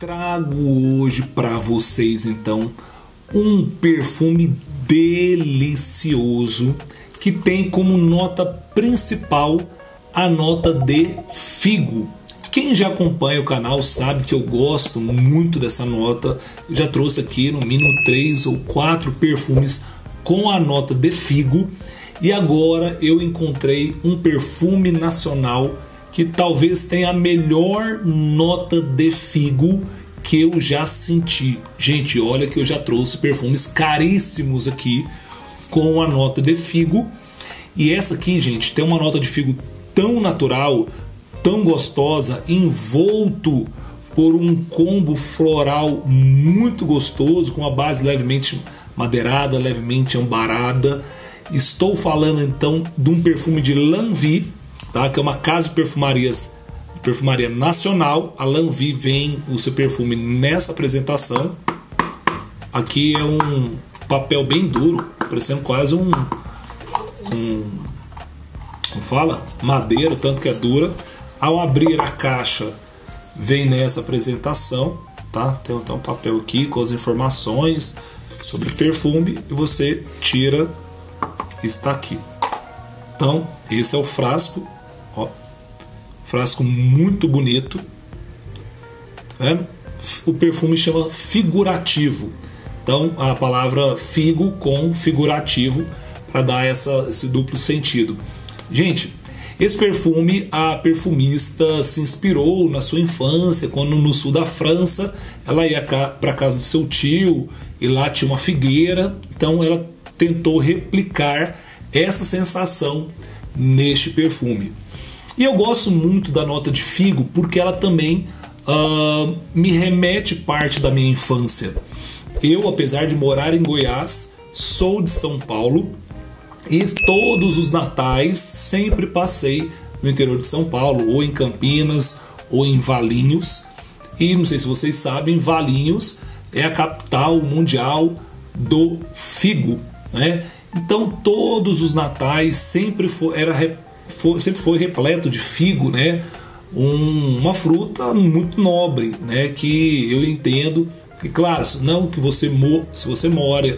Trago hoje para vocês então um perfume delicioso que tem como nota principal a nota de figo. Quem já acompanha o canal sabe que eu gosto muito dessa nota. Eu já trouxe aqui no mínimo 3 ou 4 perfumes com a nota de figo. E agora eu encontrei um perfume nacional que talvez tenha a melhor nota de figo que eu já senti. Gente, olha que eu já trouxe perfumes caríssimos aqui com a nota de figo. E essa aqui, gente, tem uma nota de figo tão natural, tão gostosa, envolto por um combo floral muito gostoso, com uma base levemente madeirada, levemente ambarada. Estou falando então de um perfume de Lanvin, tá? Que é uma casa de perfumaria nacional. A Lanvin vem o seu perfume nessa apresentação. Aqui é um papel bem duro, parecendo quase como fala? Madeira, tanto que é dura. Ao abrir a caixa, vem nessa apresentação, tá? Tem um papel aqui com as informações sobre o perfume e você tira, está aqui. Então, esse é o frasco, ó. Frasco muito bonito, tá vendo? O perfume chama figurativo. Então, a palavra figo com figurativo para dar esse duplo sentido. Gente, esse perfume, a perfumista se inspirou na sua infância, quando no sul da França ela ia para casa do seu tio e lá tinha uma figueira. Então ela tentou replicar essa sensação neste perfume. E eu gosto muito da nota de figo porque ela também me remete parte da minha infância. Eu, apesar de morar em Goiás, sou de São Paulo. E todos os natais sempre passei no interior de São Paulo, ou em Campinas, ou em Valinhos. E não sei se vocês sabem, Valinhos é a capital mundial do figo, né? Então todos os natais sempre foi repleto de figo, né? Uma fruta muito nobre, né? Que eu entendo que, claro, não que se você mora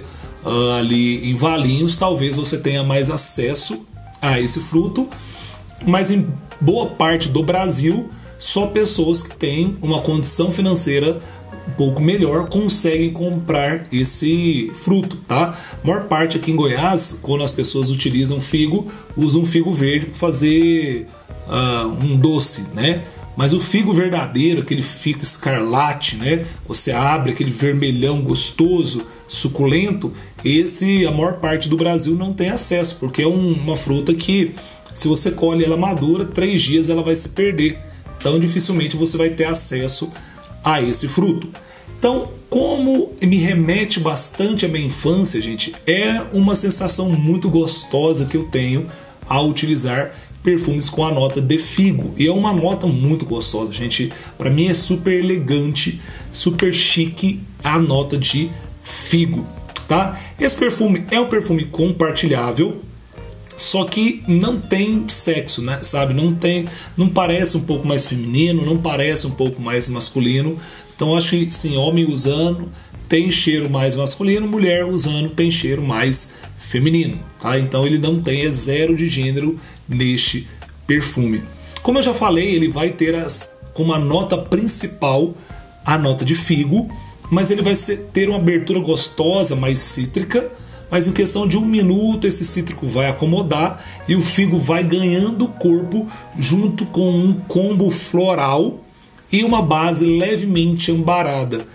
ali em Valinhos, talvez você tenha mais acesso a esse fruto, mas em boa parte do Brasil, só pessoas que têm uma condição financeira um pouco melhor conseguem comprar esse fruto, tá? A maior parte aqui em Goiás, quando as pessoas utilizam figo, usam figo verde para fazer um doce, né? Mas o figo verdadeiro, aquele figo escarlate, né? Você abre aquele vermelhão gostoso, suculento. Esse a maior parte do Brasil não tem acesso, porque é uma fruta que, se você colhe ela madura, 3 dias ela vai se perder. Então dificilmente você vai ter acesso a esse fruto. Então, como me remete bastante à minha infância, gente, é uma sensação muito gostosa que eu tenho ao utilizar perfumes com a nota de figo. E é uma nota muito gostosa, gente. Para mim é super elegante, super chique a nota de figo, tá? Esse perfume é um perfume compartilhável, só que não tem sexo, né? Sabe? Não parece um pouco mais feminino, não parece um pouco mais masculino. Então acho que sim, homem usando tem cheiro mais masculino, mulher usando tem cheiro mais feminino, tá? Então ele não tem, é zero de gênero neste perfume. Como eu já falei, ele vai ter como a nota principal a nota de figo, mas ele vai ter uma abertura gostosa, mais cítrica, mas em questão de 1 minuto esse cítrico vai acomodar e o figo vai ganhando corpo junto com um combo floral e uma base levemente ambarada.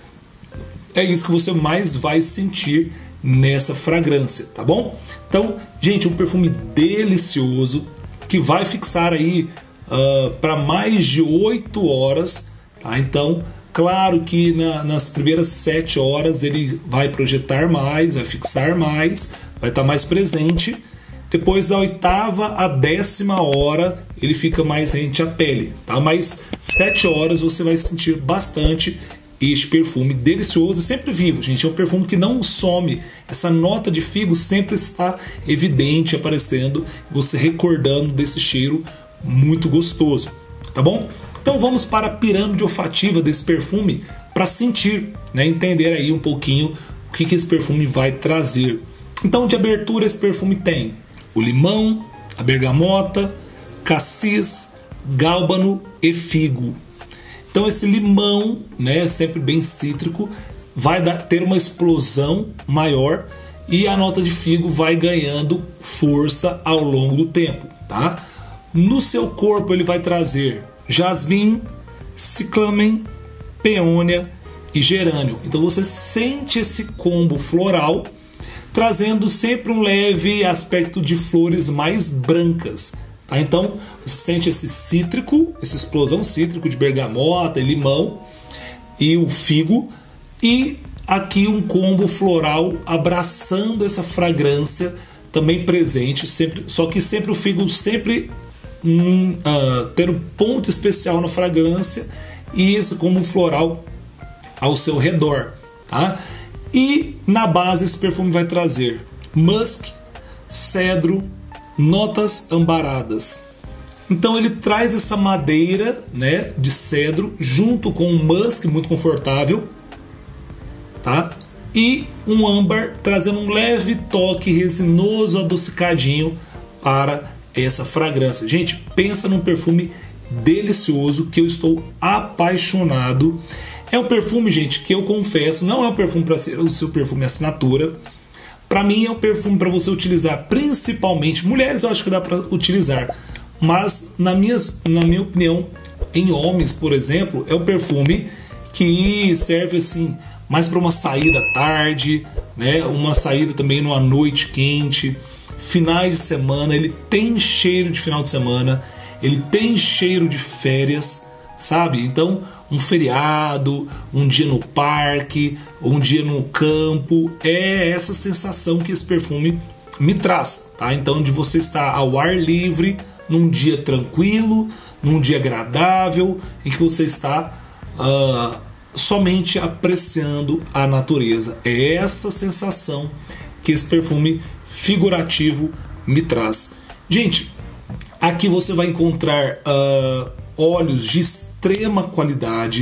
É isso que você mais vai sentir nessa fragrância, tá bom? Então, gente, um perfume delicioso que vai fixar aí para mais de 8 horas, tá? Então, claro que nas primeiras 7 horas ele vai projetar mais, vai fixar mais, vai estar mais presente. Depois da 8ª à 10ª hora ele fica mais rente à pele, tá? Mas 7 horas você vai sentir bastante este perfume delicioso e sempre vivo, gente. É um perfume que não some. Essa nota de figo sempre está evidente, aparecendo, você recordando desse cheiro muito gostoso, tá bom? Então vamos para a pirâmide olfativa desse perfume para sentir, né, entender aí um pouquinho o que esse perfume vai trazer. Então, de abertura, esse perfume tem o limão, a bergamota, cassis, gálbano e figo. Então esse limão, né, sempre bem cítrico, vai ter uma explosão maior e a nota de figo vai ganhando força ao longo do tempo, tá? No seu corpo ele vai trazer jasmim, ciclamen, peônia e gerânio. Então você sente esse combo floral trazendo sempre um leve aspecto de flores mais brancas. Tá? Então você sente esse cítrico, essa explosão cítrico de bergamota e limão e o figo, e aqui um combo floral abraçando essa fragrância também presente, sempre, só que sempre o figo sempre ter um ponto especial na fragrância e esse combo floral ao seu redor. Tá? E na base esse perfume vai trazer musk, cedro, notas ambaradas. Então ele traz essa madeira, né, de cedro junto com um musk muito confortável, tá? E um âmbar trazendo um leve toque resinoso adocicadinho para essa fragrância. Gente, pensa num perfume delicioso que eu estou apaixonado. É um perfume, gente, que eu confesso, não é um perfume para ser o seu perfume assinatura. Para mim é um perfume para você utilizar, principalmente mulheres, eu acho que dá para utilizar, mas na minha opinião, em homens, por exemplo, é um perfume que serve assim mais para uma saída à tarde, né? Uma saída também numa noite quente, finais de semana. Ele tem cheiro de final de semana, ele tem cheiro de férias, sabe? Então um feriado, um dia no parque, um dia no campo, é essa sensação que esse perfume me traz, tá? Então de você estar ao ar livre, num dia tranquilo, num dia agradável, em que você está somente apreciando a natureza. É essa sensação que esse perfume figurativo me traz. Gente, aqui você vai encontrar óleos de extrema qualidade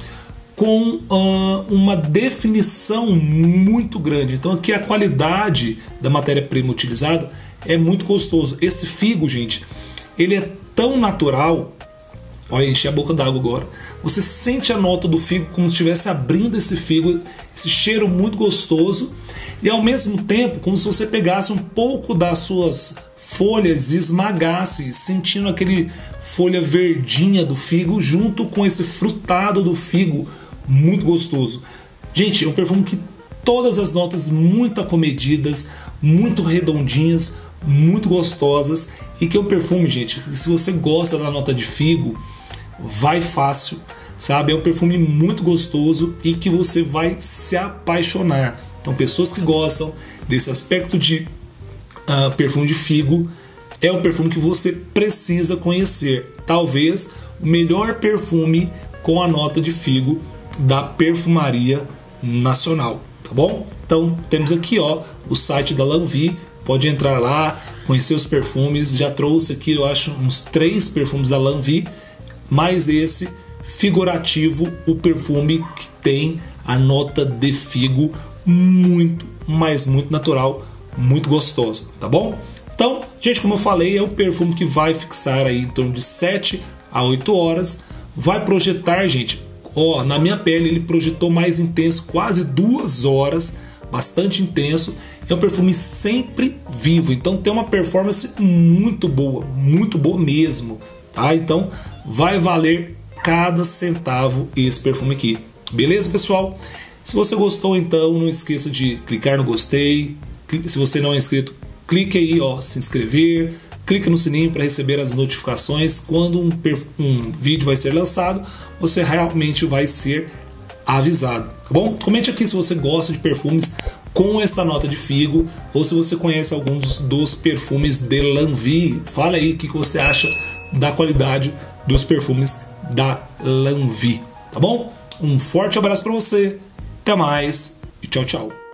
com uma definição muito grande. Então aqui a qualidade da matéria-prima utilizada é muito gostoso. Esse figo, gente, ele é tão natural. Olha, enchi a boca d'água agora. Você sente a nota do figo como se estivesse abrindo esse figo, esse cheiro muito gostoso, e ao mesmo tempo como se você pegasse um pouco das suas folhas e esmagasse, sentindo aquele folha verdinha do figo junto com esse frutado do figo, muito gostoso. Gente, é um perfume que todas as notas muito acomedidas, muito redondinhas, muito gostosas, e que é um perfume, gente, se você gosta da nota de figo, vai fácil, sabe? É um perfume muito gostoso e que você vai se apaixonar. Então pessoas que gostam desse aspecto de perfume de figo, é um perfume que você precisa conhecer. Talvez o melhor perfume com a nota de figo da perfumaria nacional, tá bom? Então temos aqui, ó, o site da Lanvie, pode entrar lá, conhecer os perfumes. Já trouxe aqui, eu acho, uns 3 perfumes da Lanvie, mais esse figurativo, o perfume que tem a nota de figo muito, mas muito natural, muito gostosa, tá bom? Então, gente, como eu falei, é um perfume que vai fixar aí em torno de 7 a 8 horas, vai projetar, gente, ó, na minha pele ele projetou mais intenso, quase 2 horas, bastante intenso. É um perfume sempre vivo, então tem uma performance muito boa mesmo, tá? Então vai valer cada centavo esse perfume aqui, beleza, pessoal? Se você gostou, então não esqueça de clicar no gostei. Se você não é inscrito, clique aí, ó, se inscrever, clique no sininho para receber as notificações quando um vídeo vai ser lançado. Você realmente vai ser avisado, tá bom? Comente aqui se você gosta de perfumes com essa nota de figo, ou se você conhece alguns dos perfumes de Lanvie. Fala aí o que você acha da qualidade dos perfumes da Lanvie, tá bom? Um forte abraço para você, até mais e tchau, tchau.